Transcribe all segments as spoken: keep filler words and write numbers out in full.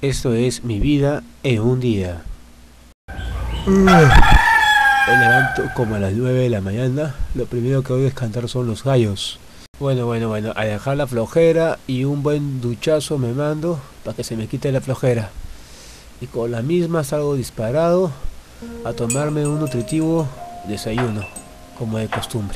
Esto es mi vida en un día. Me levanto como a las nueve de la mañana. Lo primero que oigo es cantar son los gallos. Bueno, bueno, bueno, a dejar la flojera y un buen duchazo me mando para que se me quite la flojera. Y con la misma salgo disparado a tomarme un nutritivo desayuno, como de costumbre.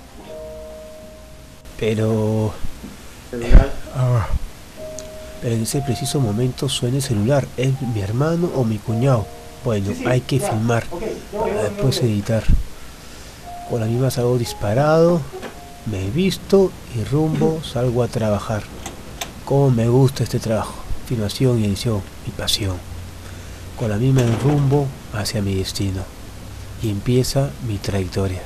Pero... Ah, pero en ese preciso momento suena el celular. ¿Es mi hermano o mi cuñado? Bueno, hay que filmar para después editar. Con la misma salgo disparado, me he visto y rumbo salgo a trabajar. Cómo me gusta este trabajo, filmación y edición, mi pasión. Con la misma rumbo hacia mi destino. Y empieza mi trayectoria.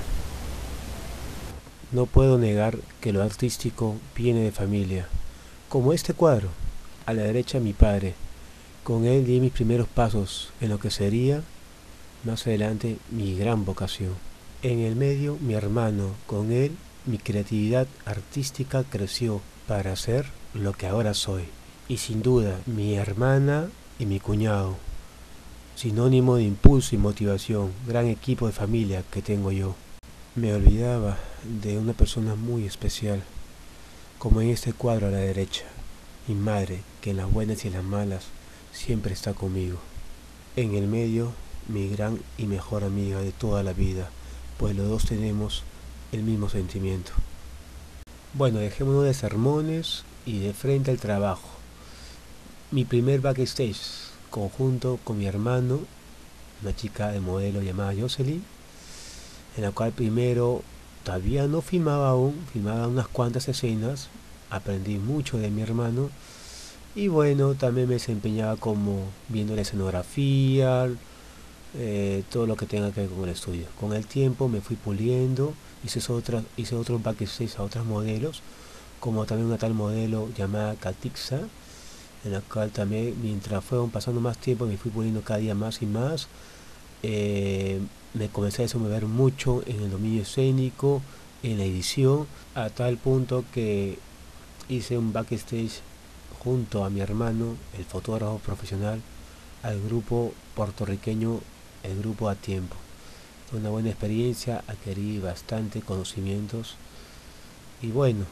No puedo negar que lo artístico viene de familia, como este cuadro. A la derecha mi padre, con él di mis primeros pasos en lo que sería, más adelante, mi gran vocación. En el medio mi hermano, con él mi creatividad artística creció para ser lo que ahora soy. Y sin duda, mi hermana y mi cuñado, sinónimo de impulso y motivación, gran equipo de familia que tengo yo. Me olvidaba de una persona muy especial, como en este cuadro a la derecha, mi madre, que en las buenas y en las malas siempre está conmigo. En el medio, mi gran y mejor amiga de toda la vida, pues los dos tenemos el mismo sentimiento. Bueno, dejémonos de sermones y de frente al trabajo. Mi primer backstage, conjunto con mi hermano, una chica de modelo llamada Jocelyn, en la cual primero todavía no filmaba aún, filmaba unas cuantas escenas, aprendí mucho de mi hermano y bueno, también me desempeñaba como viendo la escenografía, eh, todo lo que tenga que ver con el estudio. Con el tiempo me fui puliendo, hice otras, hice otros backstage a otros modelos, como también una tal modelo llamada Catixa, en la cual también mientras fueron pasando más tiempo me fui puliendo cada día más y más. Eh, me comencé a desenvolver mucho en el dominio escénico, en la edición, a tal punto que hice un backstage junto a mi hermano, el fotógrafo profesional, al grupo puertorriqueño, el grupo A Tiempo. Fue una buena experiencia, adquirí bastante conocimientos y bueno,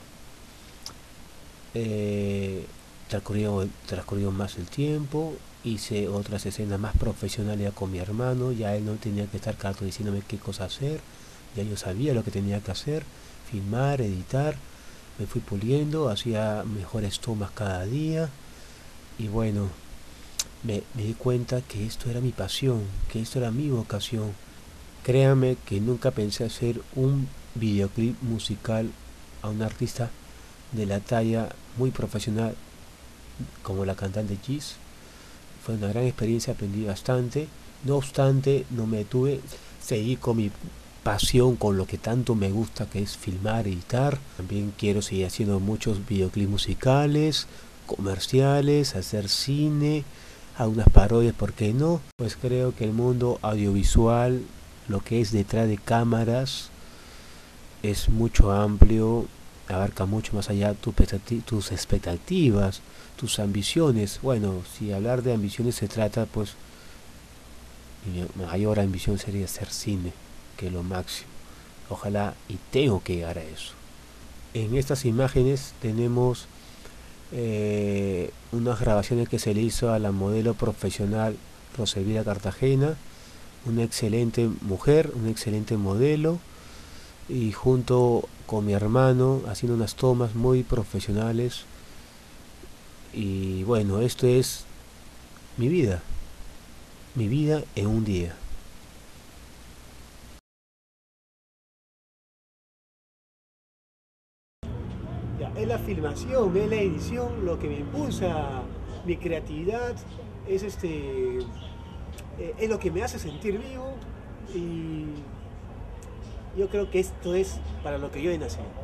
eh, transcurrió, transcurrió más el tiempo. Hice otras escenas más profesionales ya con mi hermano, ya él no tenía que estar cada rato diciéndome qué cosa hacer, ya yo sabía lo que tenía que hacer, filmar, editar, me fui puliendo, hacía mejores tomas cada día y bueno, me, me di cuenta que esto era mi pasión, que esto era mi vocación. Créanme que nunca pensé hacer un videoclip musical a un artista de la talla muy profesional como la cantante Giz. Fue una gran experiencia, aprendí bastante. No obstante, no me detuve, seguí con mi pasión, con lo que tanto me gusta, que es filmar, editar. También quiero seguir haciendo muchos videoclips musicales, comerciales, hacer cine, algunas parodias, ¿por qué no? Pues creo que el mundo audiovisual, lo que es detrás de cámaras, es mucho amplio, abarca mucho más allá tus expectativas, tus ambiciones. Bueno, si hablar de ambiciones se trata, pues mi mayor ambición sería hacer cine, que es lo máximo. Ojalá y tengo que llegar a eso. En estas imágenes tenemos eh, unas grabaciones que se le hizo a la modelo profesional Roselvira Cartagena, una excelente mujer, un excelente modelo, y junto con mi hermano haciendo unas tomas muy profesionales. Y bueno, esto es mi vida, mi vida en un día. Ya, es la filmación, es la edición lo que me impulsa, mi creatividad, es este, eh, es lo que me hace sentir vivo y yo creo que esto es para lo que yo he nacido.